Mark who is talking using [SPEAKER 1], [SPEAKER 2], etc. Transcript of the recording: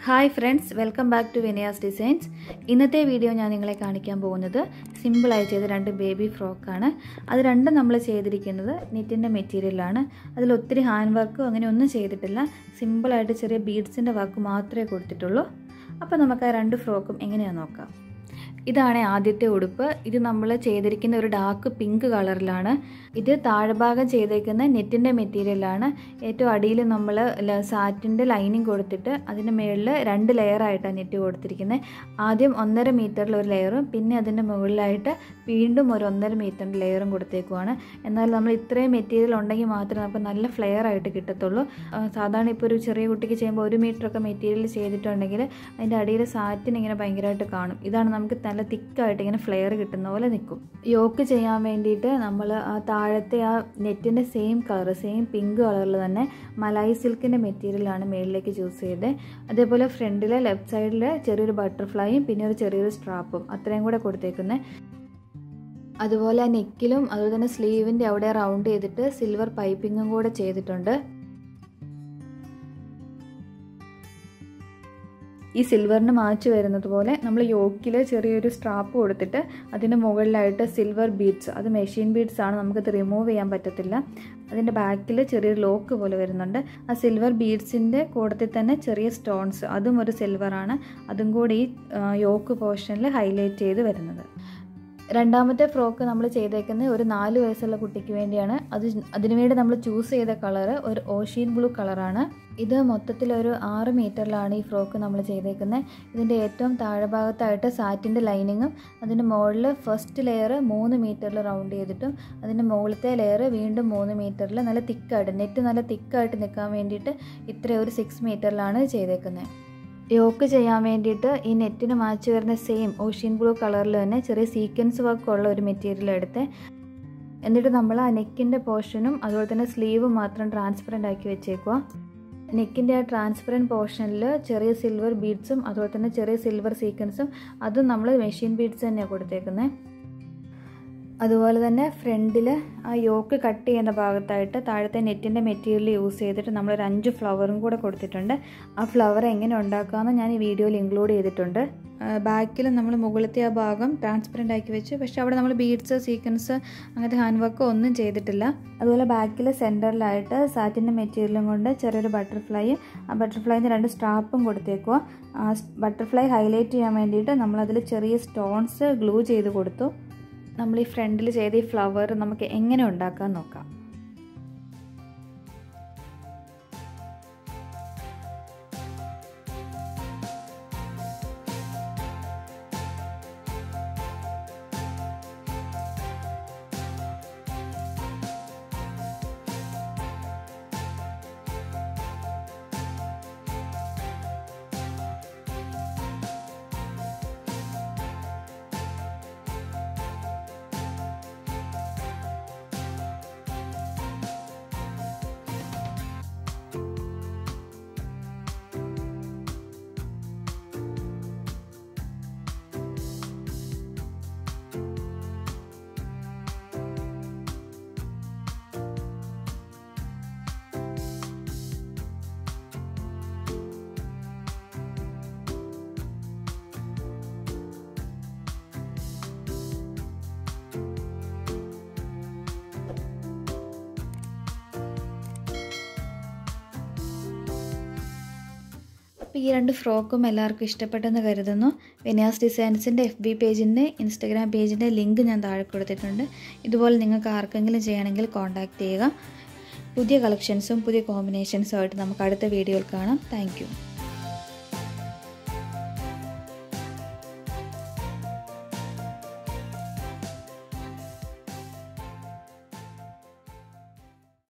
[SPEAKER 1] Hi friends, welcome back to Vinayas designs. ഇന്നത്തെ video ഞാൻ നിങ്ങളെ കാണിക്കാൻ പോകുന്നത് സിമ്പിളായി ചെയ്ത രണ്ട് ബേബി ഫ്രോക്കാണ്. അത് രണ്ടും നമ്മൾ ചെയ്തിരിക്കുന്നത് നെറ്റിൻ്റെ മെറ്റീരിയലാണ്. അതിൽ ഒത്തിരി ഹാൻഡ് വർക്കും അങ്ങനെ ഒന്നും ചെയ്തിട്ടില്ല. സിമ്പിളായിട്ട് ചെറിയ ബീഡ്സിൻ്റെ വർക്ക് മാത്രമേ കൊടുത്തിട്ടുള്ളൂ. അപ്പോൾ നമുക്ക് ആ രണ്ട് ഫ്രോക്കും എങ്ങനെയാണെന്ന് നോക്കാം. ഇതാണ് ആദ്യത്തെ ഉടുപ്പ്. ഇത് നമ്മൾ ചെയ്തിരിക്കുന്ന ഒരു ഡാർക്ക് പിങ്ക് കളറിലാണ്. ഇത് താഴ്ഭാഗം ചെയ്തേക്കുന്ന നെറ്റിൻ്റെ മെറ്റീരിയലാണ്. ഏറ്റവും അടിയിൽ നമ്മൾ സാറ്റിൻ്റെ ലൈനിങ് കൊടുത്തിട്ട് അതിൻ്റെ മുകളിൽ 2 ലെയറായിട്ടാണ് നെറ്റ് കൊടുത്തിരിക്കുന്നത്. ആദ്യം 1.5 മീറ്ററിൽ ഒരു ലെയറും പിന്നെ അതിൻ്റെ മുകളിലായിട്ട് വീണ്ടും ഒരു 1.5 മീറ്ററിൻ്റെ ലെയറും കൊടുത്തേക്കുവാണ്. എന്നാൽ നമ്മൾ ഇത്രയും മെറ്റീരിയൽ ഉണ്ടെങ്കിൽ മാത്രമേ നമുക്ക് നല്ല ഫ്ലെയർ ആയിട്ട് കിട്ടത്തുള്ളൂ. സാധാരണ ഇപ്പോൾ ഒരു ചെറിയ കുട്ടിക്ക് ചെയ്യുമ്പോൾ 1 മീറ്ററൊക്കെ മെറ്റീരിയൽ ചെയ്തിട്ടുണ്ടെങ്കിൽ അതിൻ്റെ അടിയിൽ സാറ്റിന് ഇങ്ങനെ ഭയങ്കരമായിട്ട് കാണും. ഇതാണ് നമുക്ക് നല്ല തിക്കായിട്ട് ഇങ്ങനെ ഫ്ലെയർ കിട്ടുന്ന പോലെ നിൽക്കും. യോക്ക് ചെയ്യാൻ വേണ്ടിയിട്ട് നമ്മൾ ആ താഴത്തെ ആ നെറ്റിൻ്റെ സെയിം കളർ, സെയിം പിങ്ക് കളറിൽ തന്നെ മലായി സിൽക്കിൻ്റെ മെറ്റീരിയലാണ് മുകളിലേക്ക് ചൂസ് ചെയ്തത്. അതേപോലെ ഫ്രണ്ടിൽ ലെഫ്റ്റ് സൈഡിൽ ചെറിയൊരു ബട്ടർഫ്ലൈയും പിന്നെ ഒരു ചെറിയൊരു സ്ട്രാപ്പും അത്രയും കൂടെ കൊടുത്തേക്കുന്നത്. അതുപോലെ നെക്കിലും അതുപോലെ തന്നെ സ്ലീവിൻ്റെ അവിടെ റൗണ്ട് ചെയ്തിട്ട് സിൽവർ പൈപ്പിങ്ങും കൂടെ ചെയ്തിട്ടുണ്ട്. ഈ സിൽവറിന് മാച്ച് വരുന്നത് പോലെ നമ്മൾ യോക്കിൽ ചെറിയൊരു സ്ട്രാപ്പ് കൊടുത്തിട്ട് അതിൻ്റെ മുകളിലായിട്ട് സിൽവർ ബീഡ്സ്, അത് മെഷീൻ ബീഡ്സ് ആണ്, നമുക്കത് റിമൂവ് ചെയ്യാൻ പറ്റത്തില്ല. അതിൻ്റെ ബാക്കിൽ ചെറിയൊരു ലോക്ക് പോലെ വരുന്നുണ്ട്. ആ സിൽവർ ബീഡ്സിൻ്റെ കൂടത്തിൽ തന്നെ ചെറിയ സ്റ്റോൺസ്, അതും ഒരു സിൽവറാണ്. അതും കൂടി ഈ യോക്ക് പോർഷനിൽ ഹൈലൈറ്റ് ചെയ്ത് വരുന്നത്. രണ്ടാമത്തെ ഫ്രോക്ക് നമ്മൾ ചെയ്തേക്കുന്നത് ഒരു 4 വയസ്സുള്ള കുട്ടിക്ക് വേണ്ടിയാണ്. അതിനുവേണ്ടി നമ്മൾ ചൂസ് ചെയ്ത കളറ് ഒരു ഓഷ്യൻ ബ്ലൂ കളറാണ്. ഇത് മൊത്തത്തിൽ ഒരു 6 മീറ്ററിലാണ് ഈ ഫ്രോക്ക് നമ്മൾ ചെയ്തേക്കുന്നത്. ഇതിൻ്റെ ഏറ്റവും താഴെഭാഗത്തായിട്ട് സാറ്റിൻ്റെ ലൈനിങ്ങും അതിൻ്റെ മുകളിൽ ഫസ്റ്റ് ലെയർ 3 മീറ്ററിൽ റൗണ്ട് ചെയ്തിട്ടും അതിൻ്റെ മുകളിലത്തെ ലെയർ വീണ്ടും 3 മീറ്ററിൽ നല്ല തിക്കായിട്ട്, നെറ്റ് നല്ല തിക്കായിട്ട് നിൽക്കാൻ വേണ്ടിയിട്ട് ഇത്രയും ഒരു 6 മീറ്ററിലാണ് ചെയ്തേക്കുന്നത്. യോക്ക് ചെയ്യാൻ വേണ്ടിയിട്ട് ഈ നെറ്റിന് മാച്ച് വരുന്ന സെയിം ഓഷ്യൻ ബ്ലൂ കളറിൽ തന്നെ ചെറിയ സീക്വൻസ് വർക്കുള്ള ഒരു മെറ്റീരിയൽ എടുത്ത് എന്നിട്ട് നമ്മൾ ആ നെക്കിൻ്റെ പോർഷനും അതുപോലെ തന്നെ സ്ലീവും മാത്രം ട്രാൻസ്പെറൻ്റ് ആക്കി വെച്ചേക്കുക. നെക്കിൻ്റെ ആ ട്രാൻസ്പെറൻറ്റ് പോർഷനിൽ ചെറിയ സിൽവർ ബീഡ്സും അതുപോലെ തന്നെ ചെറിയ സിൽവർ സീക്വൻസും അതും നമ്മൾ മെഷീൻ ബീഡ്സ് തന്നെയാണ് കൊടുത്തേക്കുന്നത്. അതുപോലെ തന്നെ ഫ്രണ്ടിൽ ആ യോക്ക് കട്ട് ചെയ്യുന്ന ഭാഗത്തായിട്ട് താഴത്തെ നെറ്റിൻ്റെ മെറ്റീരിയൽ യൂസ് ചെയ്തിട്ട് നമ്മളൊരു 5 ഫ്ലവറും കൂടെ കൊടുത്തിട്ടുണ്ട്. ആ ഫ്ലവർ എങ്ങനെ ഉണ്ടാക്കാമെന്ന് ഞാൻ ഈ വീഡിയോയിൽ ഇൻക്ലൂഡ് ചെയ്തിട്ടുണ്ട്. ബാക്കിൽ നമ്മൾ മുകളിലത്തെ ആ ഭാഗം ട്രാൻസ്പെറൻ്റ് ആക്കി വെച്ച്, പക്ഷേ അവിടെ നമ്മൾ ബീഡ്സ്, സീക്വൻസ് അങ്ങനത്തെ ഹാൻഡ് വർക്ക് ഒന്നും ചെയ്തിട്ടില്ല. അതുപോലെ ബാക്കിൽ സെൻറ്ററിലായിട്ട് സാറ്റിൻ്റെ മെറ്റീരിയലും കൊണ്ട് ചെറിയൊരു ബട്ടർഫ്ലൈ, ആ ബട്ടർഫ്ലൈൻ്റെ 2 സ്ട്രാപ്പും കൊടുത്തേക്കുക. ആ ബട്ടർഫ്ലൈ ഹൈലൈറ്റ് ചെയ്യാൻ വേണ്ടിയിട്ട് നമ്മളതിൽ ചെറിയ സ്റ്റോൺസ് ഗ്ലൂ ചെയ്ത് കൊടുത്തു. നമ്മൾ ഈ ഫ്രണ്ടിൽ ചെയ്ത ഈ ഫ്ലവർ നമുക്ക് എങ്ങനെ ഉണ്ടാക്കാൻ നോക്കാം. അപ്പോൾ ഈ 2 ഫ്രോക്കും എല്ലാവർക്കും ഇഷ്ടപ്പെട്ടെന്ന് കരുതുന്നു. വിനയാസ് ഡിസൈൻസിൻ്റെ FB പേജിൻ്റെ, ഇൻസ്റ്റഗ്രാം പേജിൻ്റെ ലിങ്ക് ഞാൻ താഴെ കൊടുത്തിട്ടുണ്ട്. ഇതുപോലെ നിങ്ങൾക്ക് ആർക്കെങ്കിലും ചെയ്യണമെങ്കിൽ കോൺടാക്റ്റ് ചെയ്യുക. പുതിയ കളക്ഷൻസും പുതിയ കോമ്പിനേഷൻസും ആയിട്ട് നമുക്ക് അടുത്ത വീഡിയോയിൽ കാണാം. Thank U.